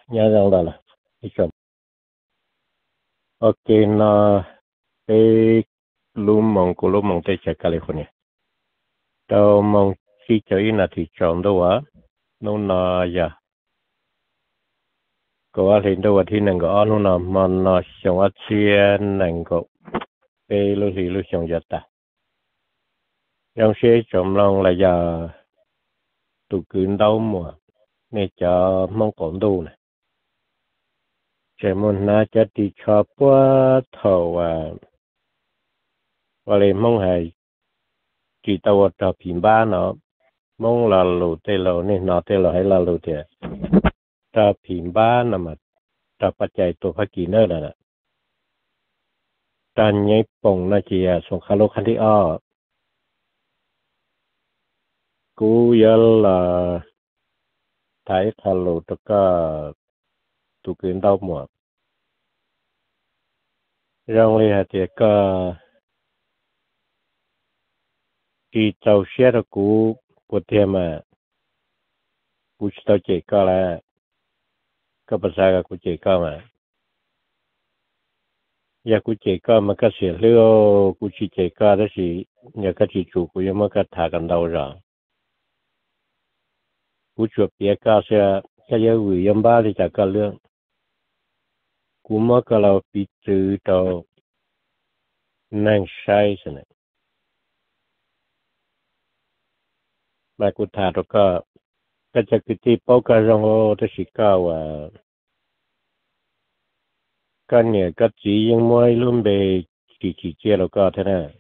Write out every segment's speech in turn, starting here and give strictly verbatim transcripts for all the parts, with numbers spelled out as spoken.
nhớ rằng đó là đi chậm ok nó cái lúc mong của lúc mong tới chạy California đâu mong khi chơi là thì chọn đâu á nó nó giờ có lên đâu thì năng có nó nó mà nó xong ở chia năng có cái lúc thì lúc xong giờ ta trong xe chọn lòng là giờ tụ cứ đâu mà nên cho mong còn đâu này chỉ muốn nó cho đi cho qua thầu à và lại mong hay chỉ tàu cho phim ba nó mong là lù tê lù nên nó tê lù hay là lù tê cho phim ba nó mà cho bắt chạy tổ phát kỳ nữa là cho nhảy bông nó chỉ là xuống khá lô khăn đi ở cú giờ là thấy khá lù cho có tụ kiến đâu mà rong li hạt thì có khi tàu xe đó cú của thêm mà cú tàu chạy có là có bớt ra cú chạy có mà giờ cú chạy có mà cái xe lừa cú chỉ chạy có đó thì nhờ cái chỉ chủ cú nhưng mà cái thảกันđâu rồi cú chuột bia có sẽ cái giờ gửi em ba thì chả có lương cú mà cái là bị trừ tàu năng sai thế này mà cú thả đó có cái chắc cái tí bao cái rong ô đó chỉ có và cái này cái chỉ nhưng mỗi luôn bị chỉ chỉ chia đâu có thế này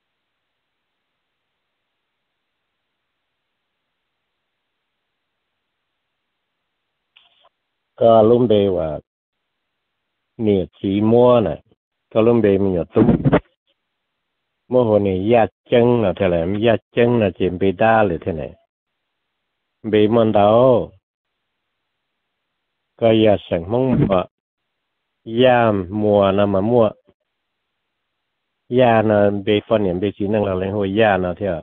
có luôn bị và nhiều chỉ mua này có luôn bị mình nhiều tung mua hồ này giá chân là thế này giá chân là chỉ bị đa là thế này bị mòn đầu có giá sản mong mua giá mua là mà mua giá là bị phân niệm bị chỉ năng là lên hồi giá là thế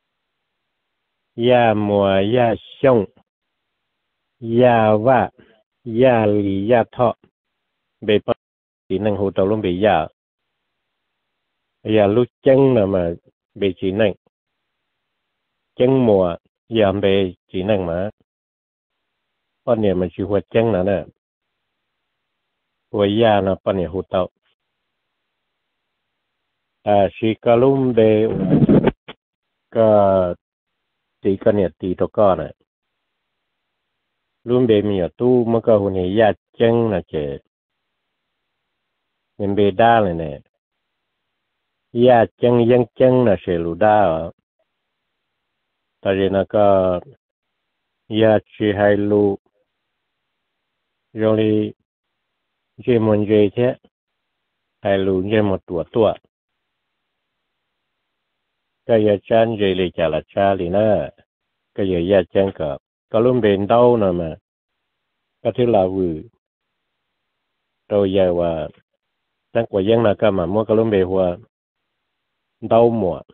giá mua giá xong giá vạ giá lì giá thọ bị phân chỉ năng hồ tàu luôn bị giá giá lúc chân là mà bị chỉ năng chân mùa giờ bị chỉ năng mà phân niệm mình chỉ hoa chân là nè hoa giá là phân niệm hồ tàu à chỉ có lúc bị có tí cái này tí đó có này luôn bị mình tu mà có hồ này giá chân là chế mình bị đa này nè giá chân dân chân là sẽ lù đa ở tại vì nó có giá chỉ hai lù rồi đi chỉ muốn gì thế hai lù chỉ một tuổi tuổi cái giá chân gì thì chả là cha thì nữa cái giờ giá chân có có luôn bị đau nữa mà cái thứ là vừa rồi giờ vàตั้งกว่ายังนะก็มามั่วก็ลุ่มเบหัวดาวมัว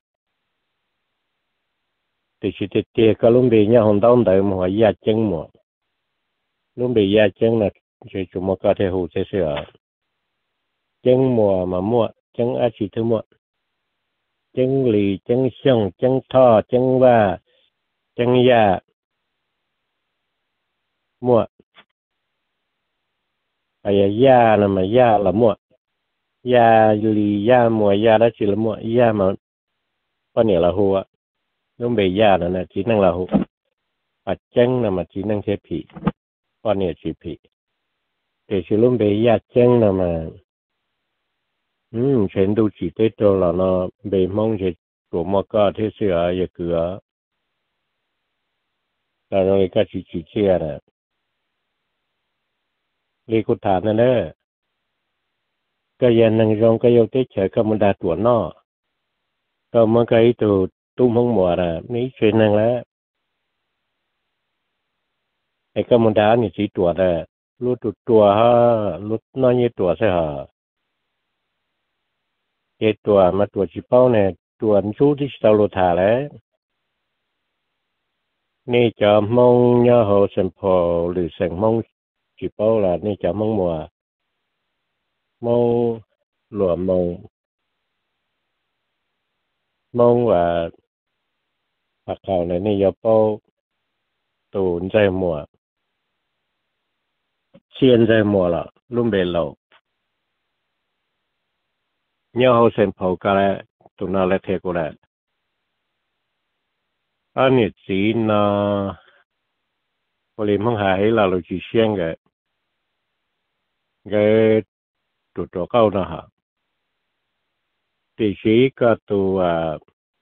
ติดติดเตะก็ลุ่มเบเนี่ยหงดาวเดิมหัวยาจังมัวลุ่มเบยาจังนะจะจุมก็เทหูเสียจังมัวมามั่วจังอาชีพมัวจังหลีจังช่องจังท่อจังว่าจังยามั่วไอ้ยานะมายาละมั่วยาหลียามัวยาละชีละมั่วยามาปะเนี่ยละหัวลุ่มเบยานะนะจีนังละหัวปัจจังนะมาจีนังเทผีปะเนี่ยจีผีแต่ชีลุ่มเบยาจังนะมาอืมเช่นดูจีเตโตละเนาะเบมองเจตัวมอก็เทเสืออย่าเกลือแต่เราเลยก็จีจีเชียนะเรียกุฐานนั่นแหละก็ยันนังรองก็ยกเตเฉยก็มันดาตัวนอก็มันก็ไอตัวตุ้มห้องหมวดอ่ะนี่เช่นนั่งแล้วไอ้ก็มันดานี่จีตัวแต่รู้ตัวตัวฮะรู้น้อยตัวใช่ฮะไอ้ตัวมาตัวจีเป้าเนี่ยตัวชู้ที่เราโลธาแล้วนี่จะมองย่อหัวสันพอหรือสังมอง chỉ bao là nên chả mong mùa mong lúa mong mong và hạt hào này nên giờ bao tụ dây mùa xiên dây mùa là luôn bề lâu nhớ hậu sen phao cả lại tụ nào lại thế của lại anh ấy chỉ nó có liên mong hại là lúc chỉ xiên cái cái tụ tụ câu nó hả thì chỉ có tụ à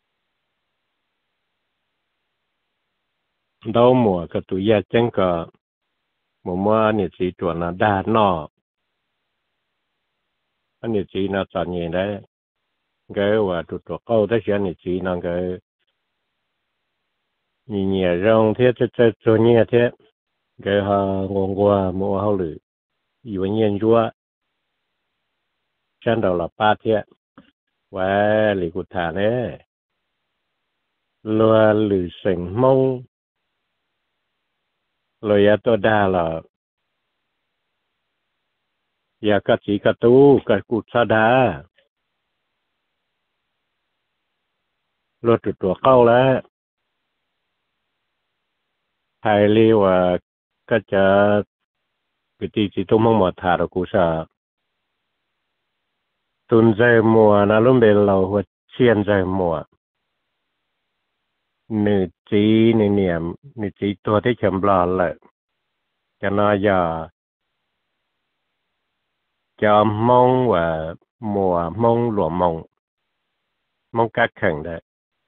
đâu mùa cái tụ gia chân cả mùa mùa anh ấy chỉ tụ nó đa nọ anh ấy chỉ nó chọn gì đấy cái và tụ tụ câu đó chỉ anh ấy chỉ nó cái nhìn nhẹ rong thế thế thế cho nhẹ thế cái họ ngon qua mua hậu lử yêu nhiên chúa chân đầu là ba thế và lì cụ thả đấy loa lử sình mông rồi ya tôi đa là ya cả chỉ cả tu cả cụ sa đa rồi tụt tụt câu lá hai li và cái chả cái gì chỉ tôi mong mà thả được cụ sa tuần dây mùa nó luôn bên lâu hoặc xiên dây mùa nữ chỉ nữ niệm nữ chỉตัวที่chấm bò lại cho nó giờ cho mong và mùa mong lúa mong mong các khẩn đấy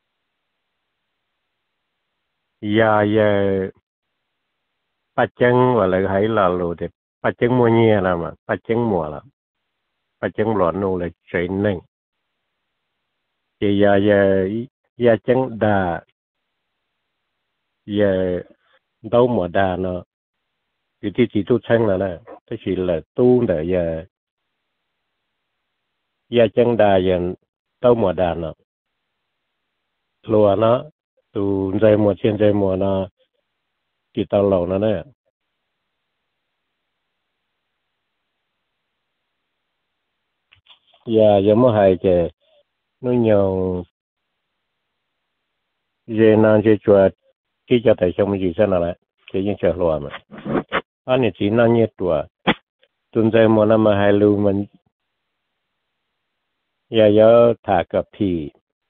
giờ giờ bắt chân và lại thấy là lúa thì bắt chân mùa nhẹ là mà bắt chân mùa là bắt chân lúa nô là chơi neng thì giờ giờ giờ chân đà giờ đâu mùa đà nó cáiที่chỉ tu chân là này cái chỉ là tu để giờ giờ chân đà giờ đâu mùa đà nó lúa nó tu dây mùa trên dây mùa nó chỉ tao lẩu nó này giờ giờ mới hay cái nó nhiều giờ nó chỉ cho chỉ cho thầy xong gì sao lại chỉ những chuyện lúa mà anh ấy chỉ nó nhiệt tuổi tuần dây mùa nó mà hay lưu mình giờ giờ thả cà phê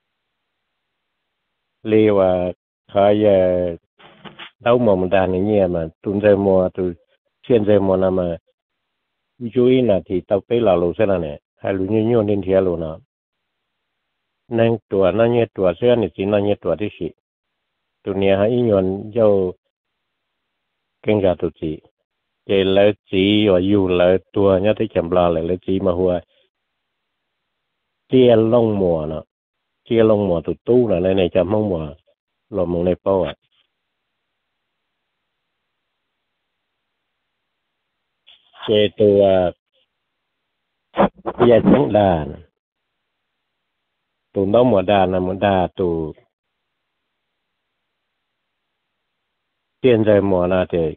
li và khai giờ đâu mà mình đàn này nhẹ mà tuần dây mùa từ xuyên dây mùa nào mà chú ý là thì tao phải là lúa thế này hay lúa nhiều nhiều nên thiệt luôn nó nên tuổi nó nhiệt tuổi xưa này chỉ nó nhiệt tuổiที่สิตัวเนี้ยให้ย้อนเจ้าเก่งกับตัวจีเจแล้วจีว่าอยู่แล้วตัวเนี้ยที่จำลาเลยแล้วจีมาหัวเจียลงหมัวเนาะเจียลงหมัวตัวตู้น่ะในในจำห้องหมัวหลอมงในเป้าอ่ะเจตัวยาจังดาตัวน้องหมัวดานะหมัวดาตัว现在么那的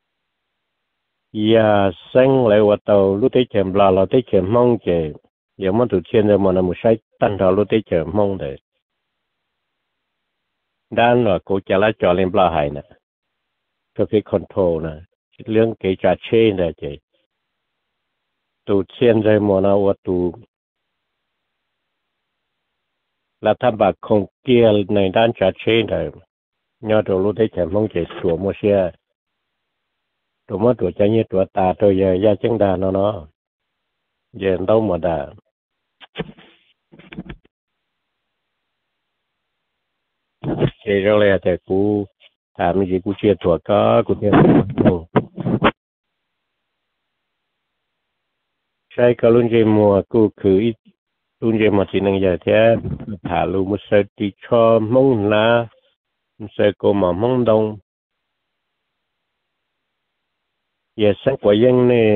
呀生来我到路得前拉了得前梦的有么都现在么那么晒单条路得前梦的ด้านว่ากูจะละจอเล่นปลาหายนะก็คือคอนโทรลนะเรื่องเกจาเช่นะเจตูเชียนใจมอนะว่าตูรัฐบาลคงเกี่ยวในด้านจาเช่นะยอดรู้ได้แค่มองเจตัวโมเชียตัวมอตัวใจเนี่ยตัวตาตัวใหญ่ยาจังดาเนาะเนาะเย็นเต้าหมดาเจเราเลยแต่กูถามจริงกูเชียร์ตัวก็กูเชียร์ใช่ก็รุ่นเจมัวกูคือรุ่นเจมัวที่หนึ่งอย่างแท้ถาลูมุสติชอมงนามุสโกมามงดงอย่าสักว่ายังเนี่ย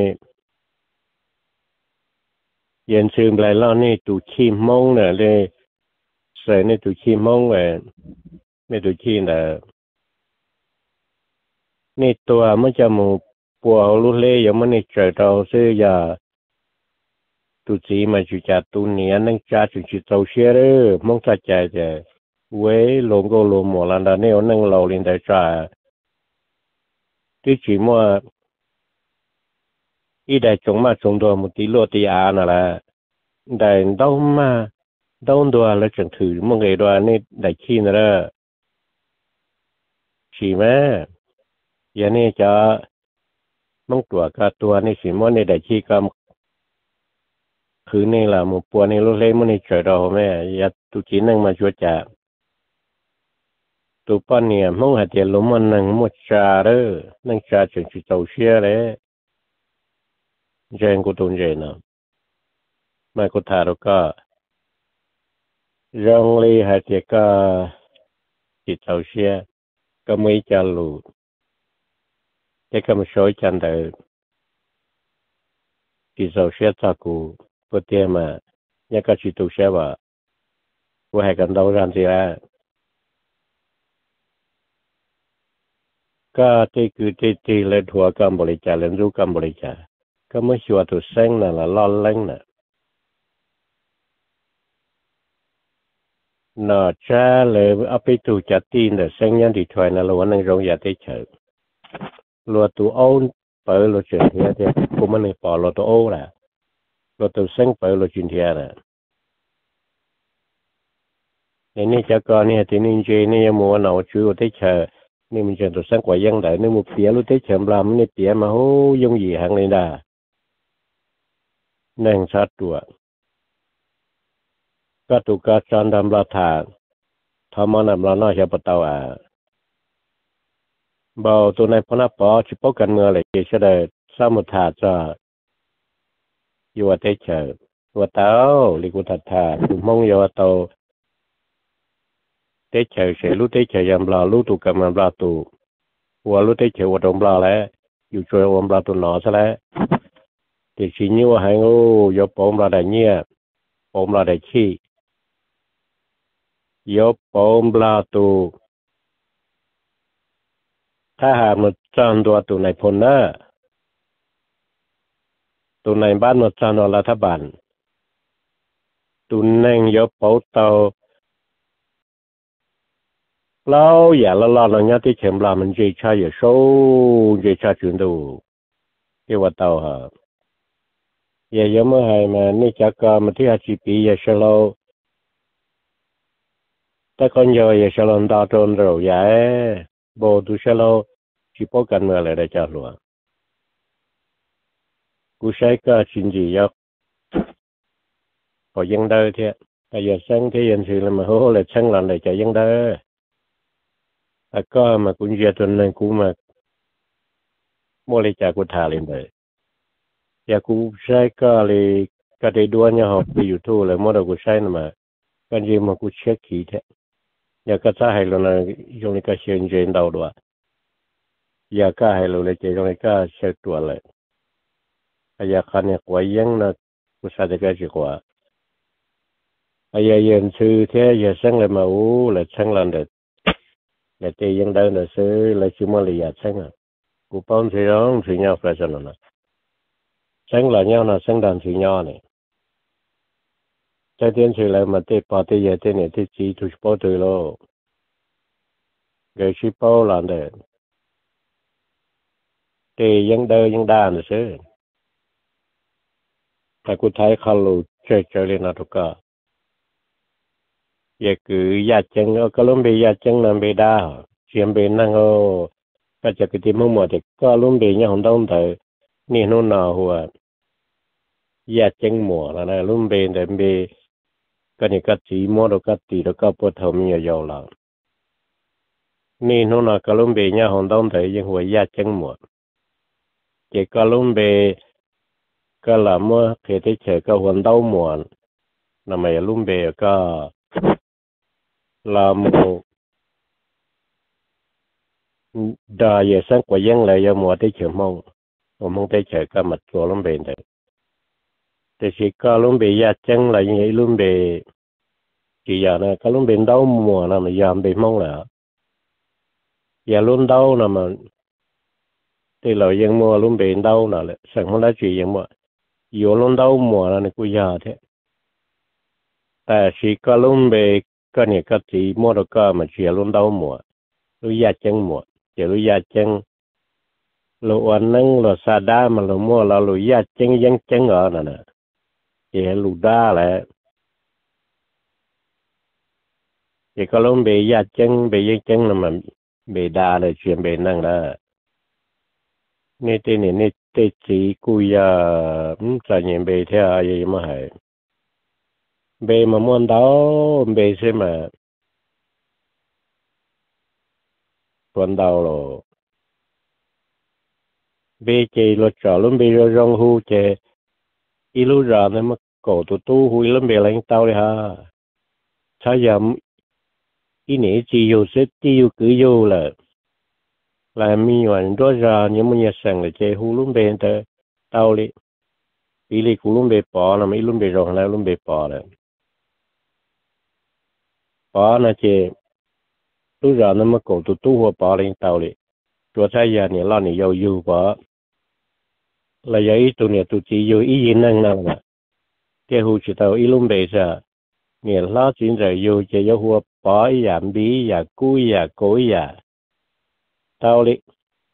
ยันซึมไหลล่อนี่ตูขี้มงเนี่ยเลยใส่ในตูขี้มงเว้ในตูขี้เนี่ยนี่ตัวมันจะมู bùa lúc lê giống như trời đầu xưa giờ tụi chị mà chú cha tụi nè nâng cha chú chị tàu xe đó mong cha chạy chạy với lồng cô lồng mỏ là đã nêu nâng lầu lên đại trà tí chỉ mua ít đại chúng mà chúng tôi một tí lúa tí à nè là đại đâu mà đâu đùa là chẳng thử một ngày đùa này đại chi nữa đó chỉ mà giờ này cho mong đùa cả đùa này chỉ mua này đại chi cầm thứ này là một bữa này lúc lấy một này trời đầu mẹ giờ tụi chỉ nâng mà chúa trả tụi con nè mong hạt tiền lúa mà nâng một trà đó nâng trà chẳng chỉ tàu xe đấy trên của tụi gì nào mà cô thà đâu có rong li hạt tiền có chỉ tàu xe có mấy trà lù cái có một số chân đời chỉ tàu xe ta cụ có tiền mà nhớ có chỉ tàu xe và có hai cần đâu làm gì raก็ที่คือที่ที่เลยทัวร์กับบริจาคเรียนรู้กับบริจาคก็ไม่ชัวร์ตัวเส้นน่ะละล่อเล่งน่ะนอจ้าเลยเอาไปถูจัดตีนแต่เส้นยันดีถอยน่ะละวันนึงโรงยาได้เฉยรัวตัวโอ้เปิดรัวเฉียดเทียเทียกูมันนี่ปอรัวตัวโอ้แหละรัวตัวเส้นเปิดรัวจินเทียน่ะในนี้จะก่อนนี่ที่นี่เจนี่ยังมัวหนาวชื่อได้เฉยนี่มันจะตัวสังกว่ายังได้นี่มุกเปียรู้ได้เฉิมรำนี่เปียมาโหยงหยี่หังเลยด่านั่งชัดตัวก็ถูกการจานดำลาถาทำมันดำลาหน้าเชื่อปะเตาอ่ะเบาตัวในพนักปอชิปกันเมื่อไรเชื่อได้สามุทาจะอยู่ว่าได้เฉยว่าเตาลิกุทัดถาถูกมองอยู่ว่าเตาได้เฉยเฉยรู้ได้เฉยยำลารู้ถูกกำมันลาตูหัวรู้ได้เฉยว่าดมลาแล้วอยู่ช่วยวันลาตัวหนอซะแล้วแต่สิ่งนี้ว่าให้โอ้ยปมลาได้เงี้ยปมลาได้ขี้ยปมลาตูถ้าหากมันจานตัวตัวในพลนะตัวในบ้านมันจานตัวรัฐบาลตัวนั่งยปมเตาแล้วอย่าละละละเนี่ยที่เชื่อมลามันเจชาอย่าโซ่เจชาจุนดูที่ว่าเตาฮะอย่าเยอะเมื่อไหร่มานี่จากก็มาที่อาชีพปีอย่าเชลล์แต่คนเยอะอย่าเชลล์ดาวโดนเราอย่าโบดูเชลล์ชิปกันเมื่อไรได้จ้าหลวงกูใช้ก็ชินจียกพอยังได้เถอะแต่อย่าสั่งที่ยันสื่อเลยมาโหเลยช่างหลังเลยจะยังได้แต่ก็มากุญแจตัวนั้นกูมาโมเลจากกูทาเลยเลยอย่ากูใช้ก็เลยก็ได้ด้วยเนี่ยหอบไปอยู่ทั่วเลยมอดกูใช้น่ะมากันยีมากูเช็คขี้เถอะอย่าก็จะให้เรานะยงนี้ก็เชื่อเจนดาวด้วยอย่าก็ให้เราเลยเจยงนี้ก็เช็คตัวเลยอย่าคันเนี่ยกว่ายังนะกูใช้ได้ก็จีกว่าอย่าเย็นซื้อเถอะอย่าสั่งเลยมาโอ้เลยสั่งหลังเด็ดเลยเจยังได้เลยซื้อเลยชิมอะไรอย่าสั่งอ่ะกูป้อนซื้อร้องซื้อเงาประจันนะสั่งหลังเงานะสั่งดันซื้อเงาเนี่ยใจเตียนซื้อเลยมาเตะปาเตะเยเตเนี่ยที่จีทุกปอตัวโลเกชิปอหลังเด็ดเตยังได้ยังได้นะซื้อแต่กูไทยเขาลูเจเจเลยนะทุกก็อย่าคือญาติจังก็ล้มไปญาติจังนั่นไปได้เชียมไปนั่งก็ก็จะกินมั่วหมดแต่ก็ล้มไปเนี่ยของต้องแต่นี่นู่นน่ะหัวญาติจังหมัวแล้วนะล้มไปแต่ไปก็นี่ก็จีมัวแล้วก็ตีแล้วก็ปวดท้องมียาวแล้วนี่นู่นน่ะก็ล้มไปเนี่ยของต้องแต่ยังหัวญาติจังหมัวเจ้าก็ล้มไปก็ละมัวเพศเฉยก็หัวเต้าหมัวนั่นหมายล้มไปก็ลาโมดาเยสังกว่ายังเลยยมัวได้เฉยมองมองได้เฉยก็มัดตัวล้มเบนได้แต่สิก็ล้มเบยาจังเลยยังไงล้มเบกี่อย่างนะก็ล้มเบนเต้าหมัวนะมันยามเบมองแล้วอย่าล้มเต้านะมัน thì là dân mua luôn bền đâu nào lệ sẵn không đã chuyện dân mua yếu luôn đâu mua là này cũng giờ thế tại chỉ có luôn bề có nhiều cái gì mua được có mà chỉ luôn đâu mua lúc giờ chân mua chỉ lúc giờ chân lúc anh nâng lúc xa đá mà lúc mua là lúc giờ chân dân chân ở nè nè chỉ lúc đá lại chỉ có lúc bề giờ chân bề dân chân là mà bề đá là chuyện bề năng đó nên tên này nên tên chỉ cùi à cho nhìn bề theo gì mà hay bề mà muốn đâu bề xem mà tuần đầu rồi bề chỉ lo cho luôn bề rồi rong hu chế ilu ra nên mà cổ tụ tu hui luôn bề lãnh tao đi ha sao giờ ý nghĩa chỉ yêu sẽ chỉ yêu cứ yêu là là mi hoàn đó ra nhưng mà nhà sang là chế hu luôn bề tới tao đi ý lý cũng luôn bề bỏ là mấy luôn bề rong lại luôn bề bỏ rồi bỏ là chế tu ra nên mà cổ tụ tu hoa bỏ lãnh tao đi cho sai giờ này lo này yêu yêu bỏ là vậy tụi này tụi chỉ yêu ý gì năng năng mà cái hồ chỉ tao ý luôn bề ra nghĩa là chuyện rồi yêu chỉ yêu hoa bỏ giảm bí giả cúi giả cối giả tao đi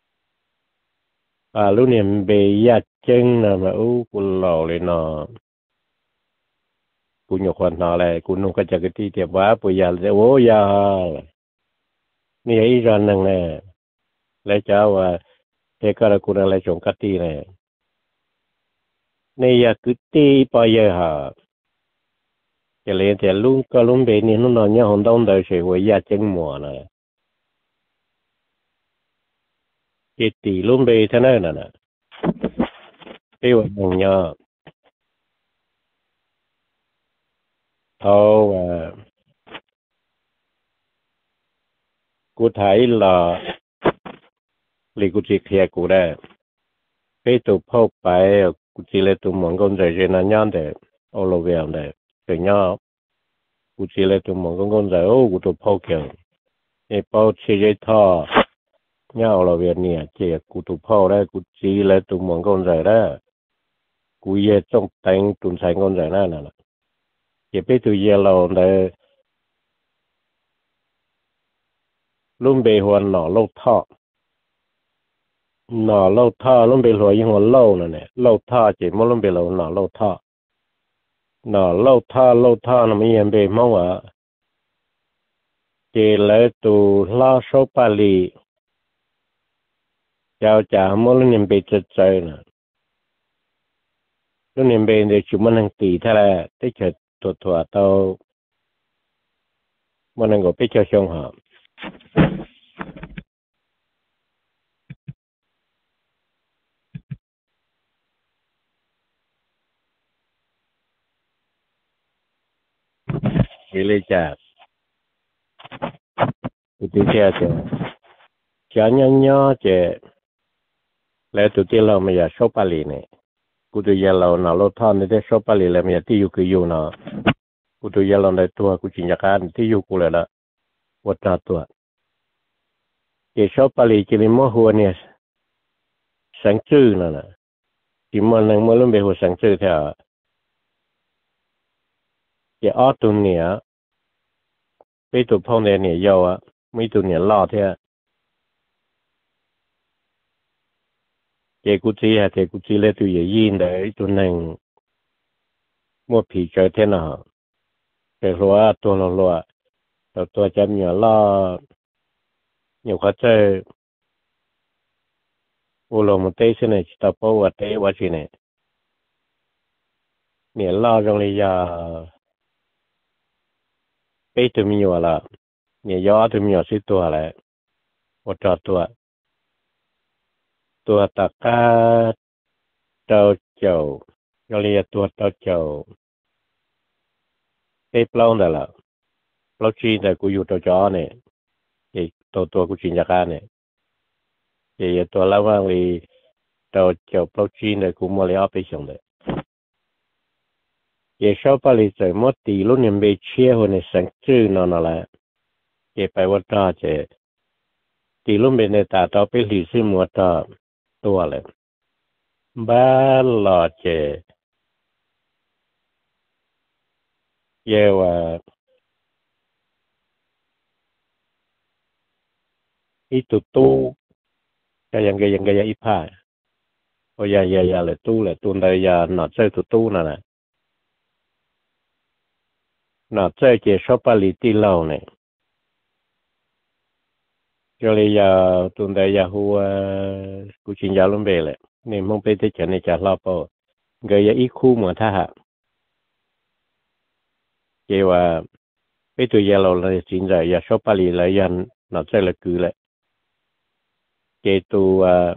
à lúc này bề giả chân là mà u của lò lên nó của nhiều khoản nó lại của nó có chắc cái tí tiệp quá bây giờ sẽ ô giờ này ấy ra năng này lấy cháu và thế cái là của nó lại trồng cắt tí này này giờ cứ tí bao giờ hả cái lên thì luôn có luôn bề này nó nói nhau hồn đông đời sẽ với giả chân mùa này cái tỷ luôn bề thế này nè nè cái vật bằng nhau thôi và cụ thấy là lý cụ chỉ kia cụ đây cái tụ phô bài cụ chỉ là tụ mong con rể trên anh nhon để ô lô về đây từ nhau cụ chỉ là tụ mong con con rể ô cụ tụ phô kiểu cái bao chỉ dây thò nhau là việc nè chỉ cụ tụ phô đây cụ chỉ là tụ mong con rể đó cụ ye trong tay tụ sai con rể đó nè chỉ biết tụ ye lâu đây luôn bề hoàn nọ lâu thọ nọ lâu thọ luôn bề lùi nhưng lâu nè nè lâu thọ chỉ muốn luôn bề lâu nọ lâu thọ nọ lâu thọ lâu thọ nó mới em bề mong à chỉ lấy tụ lo số Pali chào chào muốn luôn em bề chết chơi nè luôn em bề để chúng mình tỷ thế là tích hợp tuột tuột tao mình đang có biết cho xong hả vì lý chả tụi tôi chia sẻ chả nhau nhau chè lấy tụi tôi làm mà số Pali này cụ tôi giờ làm nào lo thon để số Pali làm mà tiêu cứ yêu nó cụ tôi giờ làm để tua cụ chỉ nhắc ăn tiêu cụ là đó vật nào tua cái số Pali chỉ là mua hoa nè sáng trưa nè nè chỉ mà năng mua luôn về hoa sáng trưa theo cái ở tụi nè bây tụi phong này nè giàu á mấy tụi nè lo theo cái cụ chỉ là cái cụ chỉ là tụi gì yên đấy tụi năng mua phí chơi thế nào cái loa tụi nó loa tụi tụi chăm nhỏ lo nhiều khó chơi u lô một tê xin này chỉ tập bao vật tê vật gì này nè lo trong này giờ bây tụi mình nhiều là nè gió tụi mình nhiều xí tua lại một trò tua tua ta cá trâu chầu rồi là tua trâu chầu cái plau này là plau chi này cũngอยู่trâu chó này thì tua tua cũng chỉ nhà cá này thì tua lao vang thì trâu chầu plau chi này cũng mua lấyไปxong đấy thì sau ba lý giải mất tỷ lúc niệm bị chia hồi này sáng chữ nó nó là thì phải vật ra chứ tỷ lúc bên này ta tao bị lý sư mua ta tua lên ba lò chè yêu à ít tu tu cái yang cái yang cái ít pa ôi ya ya ya là tu là tu đây ya nó chơi tu tu nè nè nó chơi chè shop ali ti lâu này cho nên giờ tu đây ya hua cụ chuyện giờ luôn về lại nên mong bây giờ này chả lo bao người ya ít khu mà tha hạ chè và bây giờ giờ là chuyện giờ ya shop ali là ya nó chơi là cứ lại chè tu à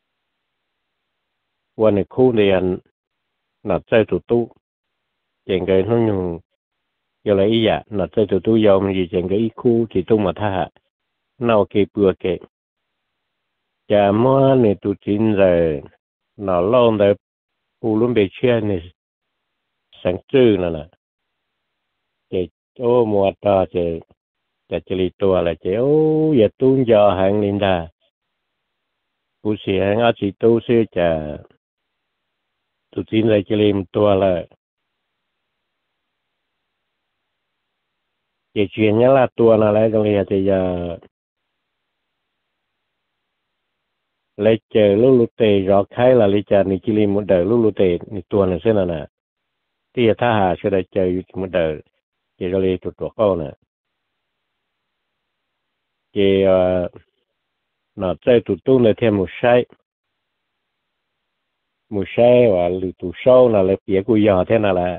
วันนี้คู่เรียนหนัดใจตุตุเจงเกยน้องยุงยอะไรอีอ่ะหนัดใจตุตุยอมยีเจงเกยอีคู่ที่ตุ้มมาท่าเน่าเกยเปลือกเกยจะมั่วในตุจินเลยหน่าล่องเลยปูลุ่มเบเชียนี่สังจื้อนั่นแหละเจโอ้มัวตาเจจะจริตัวอะไรเจโอ้อย่าตุ้งยอหางลินดาผู้เสียงอาชีตู้ซื้อจะตุจินเลยจริมตัวเลย cái chuyện nhá là tua là lấy trong này thì giờ lấy chờ lúc lúc tề rõ khai là lấy chờ này chỉ lấy một đời lúc lúc tề này tua này xem là nè thì ta hà sẽ lấy chờ một đời chỉ có lấy tụt tụt câu nè thì nó chơi tụt tu này thêm một sai một sai và lì tụt sâu là lấy phía của giờ thế nào là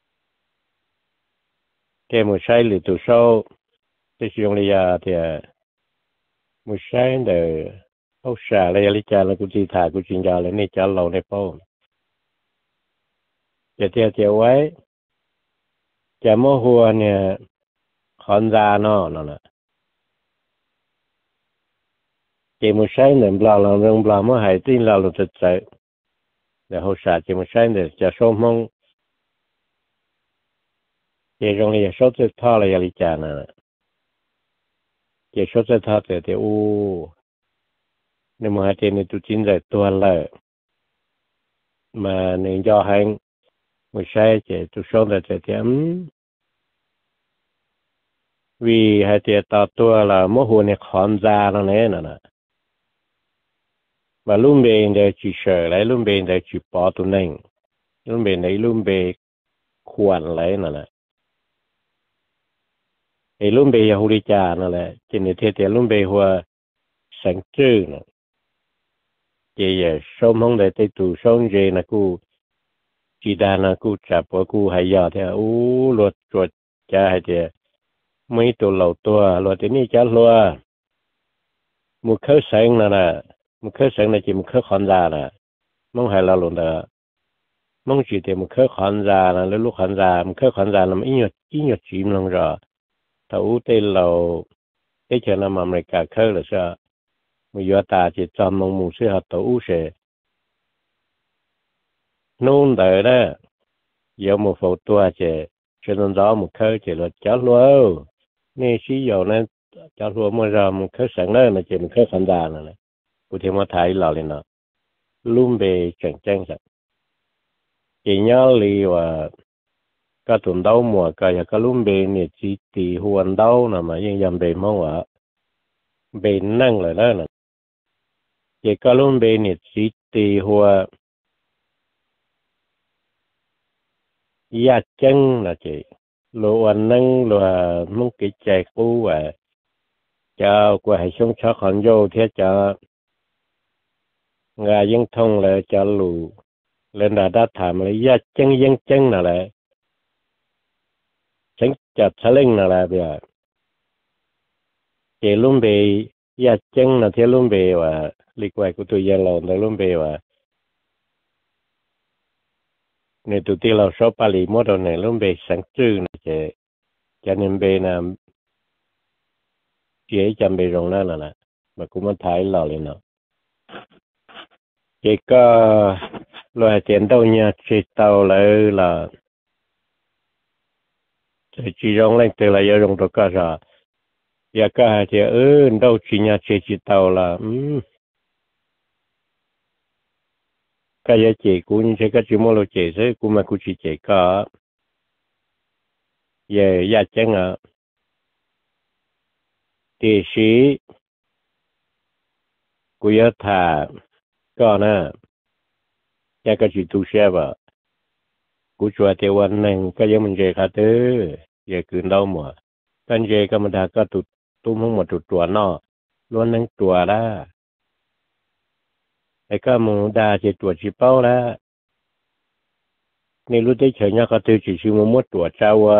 thêm một sai lì tụt sâu thì dùng lấy giờ thì một sai để ông xã lấy lấy cha là cũng chỉ thả cũng chỉ giờ lấy này cha lâu này bao giờ thì thì vậy cha mua hoa nè khán giả nó nó nè chỉ một sai nên bao lâu nên bao mới hay tin là lúc thật sự để ông xã chỉ một sai để cha số mong chỉ trong này số tự thao là lấy cha nè chỉ số tự thao thì thì u nhưng mà trên này tụi chính rồi tuần lại mà nên do hành một sai chỉ tụi số là chỉ thêm vì hai chỉ tạo tua là mỗi hồi này khán giả nó này nè và luôn bên để chỉ sợ lại luôn bên để chỉ bỏ tụi này luôn bên đấy luôn bên khoản lại nè nè thì luôn bên hữu lý cha nè là trên này thì thì luôn bên hoa sáng trưa nè chỉ số mong để tới tụ sống gì là cô chỉ đa là cô trả bỏ cô hay giờ thì u luật chuột cha hay thì mấy tụ lầu tua luật thì ní cha lúa một khớ sáng nè nè một khớ sáng là chỉ một khớ khán giả nè mong hay là luôn đó mong chỉ thì một khớ khán giả là lúc khán giả một khớ khán giả là ít nhất ít nhất chìm luôn rồi thấu tây lầu cái chuyện là mà mình cả khớ là sao mình giờ ta chỉ cho mong muốn sẽ học tổ sẽ nôn đời đó giờ một phụ tua chỉ cho nên đó một khơi chỉ là cháu luôn nên sử dụng nên cháu luôn mới ra một khơi sáng đó mà chỉ một khơi khán giả này cụ thể mà thấy là lên nó luôn về chẳng chẳng sao chỉ nhớ li và các tuần đầu mùa cái cái luôn về này chỉ tì huân đầu nè mà nhưng dầm về mong ạ về năng lại đó nè chỉ có luôn về này chỉ tì hua ya chân là chị lộ năng là mong cái chạy cũ và cho qua hệ sống cho con vô thế cho ngài dân thông là cho lù lên là đã thảm là ya chân dân chân là lại tránh chặt thả linh là lại bây giờ chỉ luôn về ya chân là thế luôn về và lịch quay của tôi dân lộn là luôn về và nên tụi tiêu là số Pali mỗi đồ này luôn về sáng trưa này chị cho nên về là chị chăm về rồng đó là nè mà cũng muốn thấy lò lên nào chị có loài tiền đâu nha chị tàu lại là chị rồng lên từ là giờ rồng đồ cả rồi giờ cả chị ơi đâu chị nhà chị chị tàu là um, cái giá trị của những cái chỉ mua lô chế thế của mà của chỉ chế có về giá chân à thì sĩ của giá thà có nè giá cái chỉ tu xe vào của chùa tiêuวันนึงก็ยังมันเจคาเตออย่าคืนเดาหมดกันเจก็มันดาก็ตุตุ้มทั้งหมดตุตัวเนาะล้วนทั้งตัวละไอ้ก็มึงดาเจตัวจีเป้าละนี่รู้ได้เฉยเนี่ยก็ตือจีชิมมดตัวเจ้าว่า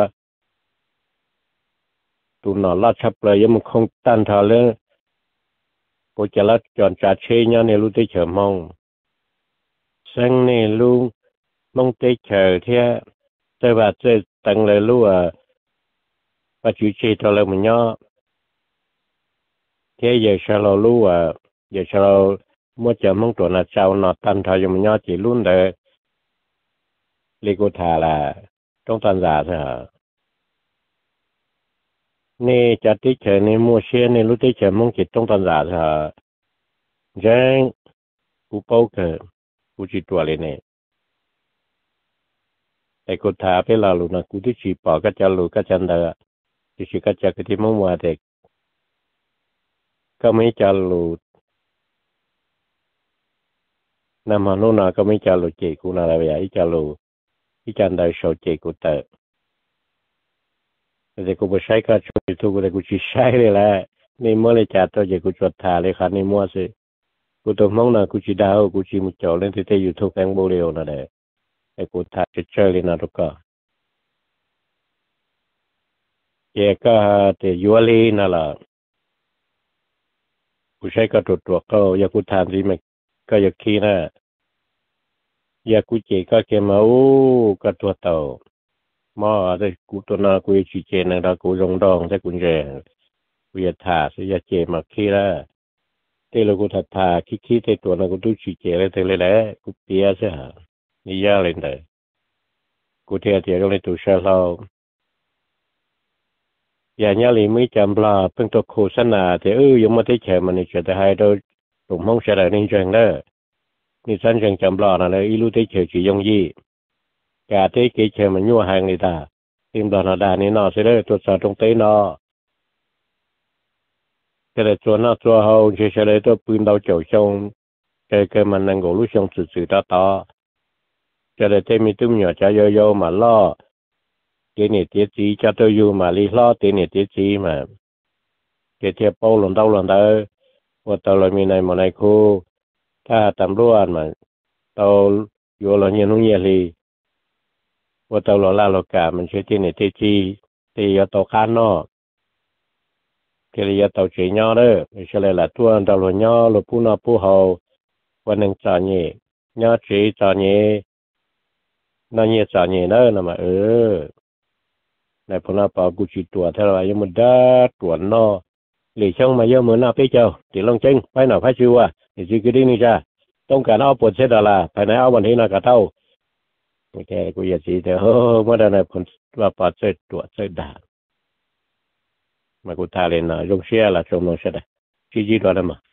ตุนนอลาชับเลยยังมันคงตันทอเลยกูจะละจอนจ่าเชยเนี่ยนี่รู้ได้เฉยมองซึ่งนี่ลุงมองได้เฉยเท่าแต่ว่าเจอตั้งเลยรู้ว่าปัจจุบันทอเลยมันเนาะเท่าอย่าชะลอรู้ว่าอย่าชะลอเมื่อจะมองตัวน่ะเจ้าหนอตันทอยังมันเนาะจีรุ่นเด้อเรียกว่าทาละต้องตันจ่าใช่ไหมนี่จะติดเฉยในมัวเชียนี่รู้ติดเฉยมองจิตต้องตันจ่าใช่ไหมยังกูเป้าเกิดกูจิตตัวเลยเนี่ยไอ้กูถาไปลาลูนะกูที่ชีปอก็จะลูก็จะเดาที่ชีก็จะคือที่มั่วเด็กก็ไม่จะลูน้ำมันนู่นน่ะก็ไม่จะลูเจกูน่ะอะไรอย่างอีจะลูอีจันได้โชว์เจกูเตอแต่กูไม่ใช้ก็ช่วยทุกคนกูชีใช้เลยแหละนี่เมื่อไรจะตัวเจกูจดทาเลยค่ะนี่มั่วสิกูตัวมองน่ะกูชีดาวกูชีมุจจอเล่นที่เตยูทูบแองโบเรียวน่ะเด้ไอ้กูทาจะเจอเลยนะทุกคนเจก็แต่ยัวลีนั่นแหละกูใช้ก็ตัวตัวก็อยากกูทานสิมันก็อยากขี้นะอยากกูเจก็เกมาโอ้ก็ตัวเต่ามาแต่กูตัวนากูจีเจนะเรากูลงดองแต่กูเจกูอยากถ่าสิอยากเจมาขี้ละเตลูกูถัดถ่าขี้ขี้เตตัวนากูดูจีเจเลยเตเลยแหละกูเปียใช่ฮะนี่ยาเลยเด้กูเทียเทียก็เลยตัวเชลเราอย่างนี้เลยไม่จำปลาเพิ่งตัวโฆษณาแต่เออยังไม่ได้แชร์มันนี่จะได้ให้โดยตุ่มห้องเฉลยนี่จังเด้อนี่ฉันจังจำปลานะเลยอีรู้ได้เฉยจียงยี่กาเต้เกเชมันยั่วหางเลยตาทีมดอนดานี่นอเสด็จตัวสาวตรงเต้นอเสด็จตัวน่าตัวเขาเฉยเฉลยตัวปืนดาวเจ้าชงเกิดเกิดมันนั่งกูรู้ชงสื่อสื่อต่อต่อเสด็จเต้มีตุ้มหยอจะโยโย่มาล่อเจนี่เตี้ยจีจะตัวอยู่มาลีล่อเจนี่เตี้ยจีมาเกเทียบโป้หล่นเต้าหล่นเต้ว่าตัวเรามีในหมอในคู่ถ้าตำรวจมาตัวอยู่เราเงียนุ่งเงียลีว่าตัวเราล่าเรากามันเชื่อที่นี่ที่จีที่ยาตัวข้านนอกที่ยาตัวเฉียย่อเด้อไม่ใช่เลยละตัวตัวเราย่อเราผู้นอผู้เฮาวันหนึ่งจอนี่ย่อจีจอนี่นั่นเนี่ยจอนี่เด้อนะมาเออในพนักปากุจิตัวเท่าไรยังมันได้ตัวเนาะหลีช่องมาเยอะเหมือนน้าพี่เจ้าตีลงเจงไปหน่อยพายชิวอ่ะนี่จีคือดีนี่จ้าต้องการเอาปวดเสดาละภายในเอาวันที่น่ากระเท่าโอเคกูอยากจีแต่เฮ้อเมื่อใดในผลว่าปอดเสดตัวเสดด่ามากูทาเลนนะลงเชียร์ละชมลงเสดจีจีตัวนั้นมา